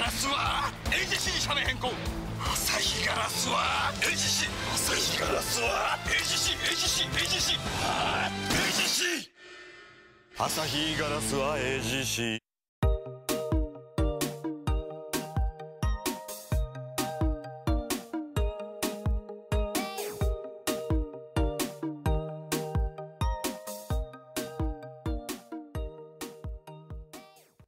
ラスは AGC に社名変更。アサヒガラスは AGC。 アサヒガラスは AGC。 アサヒガラスは AGC。